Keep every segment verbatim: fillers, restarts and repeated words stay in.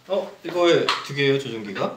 어? 이거에 두 개예요, 조종기가?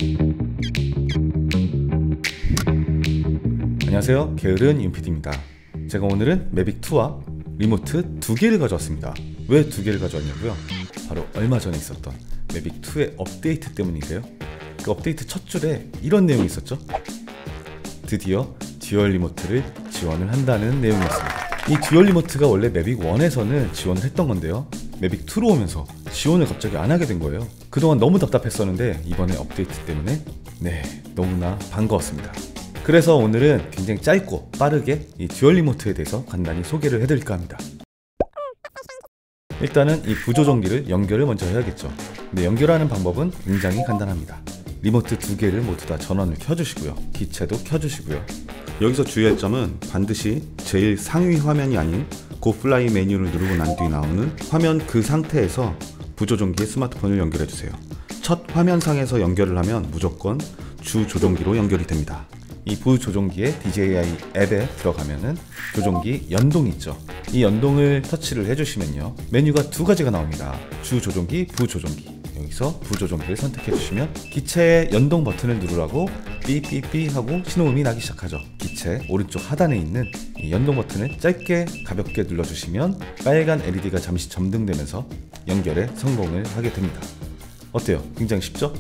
안녕하세요, 게으른 윤피디입니다. 제가 오늘은 매빅투와 리모트 두 개를 가져왔습니다. 왜 두 개를 가져왔냐고요? 바로 얼마 전에 있었던 매빅투의 업데이트 때문인데요. 그 업데이트 첫 줄에 이런 내용이 있었죠. 드디어 듀얼 리모트를 지원을 한다는 내용이었습니다. 이 듀얼 리모트가 원래 매빅원에서는 지원을 했던 건데요, 매빅투로 오면서 지원을 갑자기 안 하게 된 거예요. 그동안 너무 답답했었는데 이번에 업데이트 때문에 네, 너무나 반가웠습니다. 그래서 오늘은 굉장히 짧고 빠르게 이 듀얼 리모트에 대해서 간단히 소개를 해드릴까 합니다. 일단은 이 부조종기를 연결을 먼저 해야겠죠. 근데 연결하는 방법은 굉장히 간단합니다. 리모트 두 개를 모두 다 전원을 켜주시고요, 기체도 켜주시고요. 여기서 주의할 점은 반드시 제일 상위 화면이 아닌 고플라이 메뉴를 누르고 난 뒤 나오는 화면 그 상태에서 부조종기에 스마트폰을 연결해주세요. 첫 화면상에서 연결을 하면 무조건 주 조종기로 연결이 됩니다. 이 부조종기의 디제이아이 앱에 들어가면은 조종기 연동이 있죠. 이 연동을 터치를 해주시면요, 메뉴가 두 가지가 나옵니다. 주 조종기, 부조종기. 여기서 부조종기를 선택해 주시면 기체의 연동 버튼을 누르라고 삐삐삐 하고 신호음이 나기 시작하죠. 기체 오른쪽 하단에 있는 이 연동 버튼을 짧게 가볍게 눌러주시면 빨간 엘이디가 잠시 점등되면서 연결에 성공을 하게 됩니다. 어때요? 굉장히 쉽죠?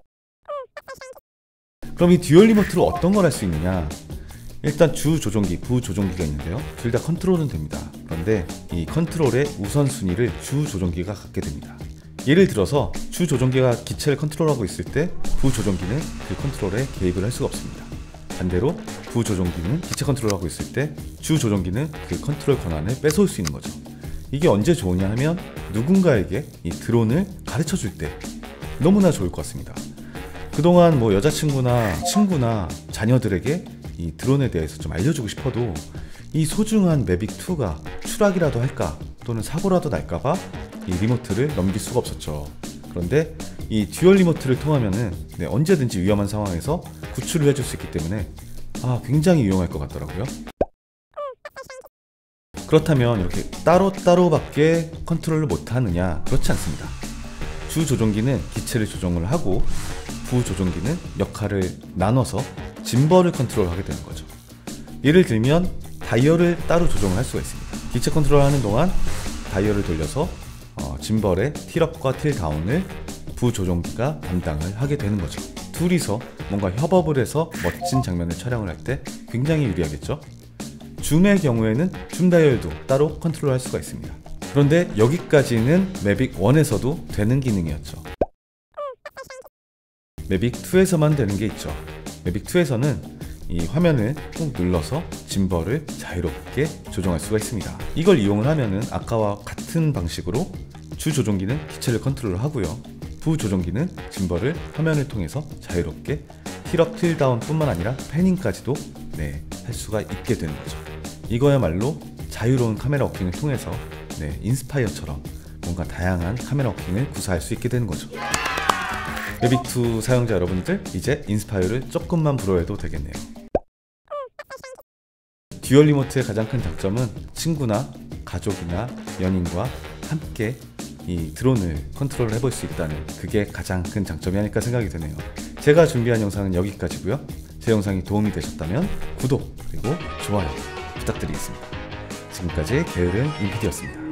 그럼 이 듀얼 리모트로 어떤 걸 할 수 있느냐? 일단 주 조종기, 부 조종기가 있는데요, 둘 다 컨트롤은 됩니다. 그런데 이 컨트롤의 우선순위를 주 조종기가 갖게 됩니다. 예를 들어서 주 조종기가 기체를 컨트롤하고 있을 때 부 조종기는 그 컨트롤에 개입을 할 수가 없습니다. 반대로 부 조종기는 기체 컨트롤하고 있을 때 주 조종기는 그 컨트롤 권한을 뺏어올 수 있는 거죠. 이게 언제 좋으냐 하면 누군가에게 이 드론을 가르쳐 줄 때 너무나 좋을 것 같습니다. 그동안 뭐 여자친구나 친구나 자녀들에게 이 드론에 대해서 좀 알려주고 싶어도 이 소중한 매빅투가 추락이라도 할까 또는 사고라도 날까봐 이 리모트를 넘길 수가 없었죠. 그런데 이 듀얼 리모트를 통하면은 네, 언제든지 위험한 상황에서 구출을 해줄 수 있기 때문에 아, 굉장히 유용할 것 같더라고요. 그렇다면 이렇게 따로따로밖에 컨트롤을 못하느냐? 그렇지 않습니다. 주 조종기는 기체를 조종을 하고 부 조종기는 역할을 나눠서 짐벌을 컨트롤하게 되는 거죠. 예를 들면 다이얼을 따로 조정을 할 수가 있습니다. 기체 컨트롤 하는 동안 다이얼을 돌려서 어, 짐벌의 틸업과 틸다운을 부 조종기가 담당을 하게 되는 거죠. 둘이서 뭔가 협업을 해서 멋진 장면을 촬영을 할 때 굉장히 유리하겠죠. 줌의 경우에는 줌 다이얼도 따로 컨트롤 할 수가 있습니다. 그런데 여기까지는 매빅원에서도 되는 기능이었죠. 매빅투에서만 되는 게 있죠. 매빅투에서는 이 화면을 꾹 눌러서 짐벌을 자유롭게 조정할 수가 있습니다. 이걸 이용을 하면은 아까와 같은 방식으로 주 조종기는 기체를 컨트롤을 하고요, 부 조종기는 짐벌을 화면을 통해서 자유롭게 틸업 틸다운 뿐만 아니라 패닝까지도 네, 할 수가 있게 되는 거죠. 이거야말로 자유로운 카메라 워킹을 통해서 네, 인스파이어처럼 뭔가 다양한 카메라 워킹을 구사할 수 있게 되는 거죠. 매빅투 사용자 여러분들, 이제 인스파이어를 조금만 불어해도 되겠네요. 듀얼 리모트의 가장 큰 장점은 친구나 가족이나 연인과 함께 이 드론을 컨트롤 해볼 수 있다는, 그게 가장 큰 장점이 아닐까 생각이 드네요. 제가 준비한 영상은 여기까지고요. 제 영상이 도움이 되셨다면 구독 그리고 좋아요 부탁드리겠습니다. 지금까지 게으른 윤피디였습니다.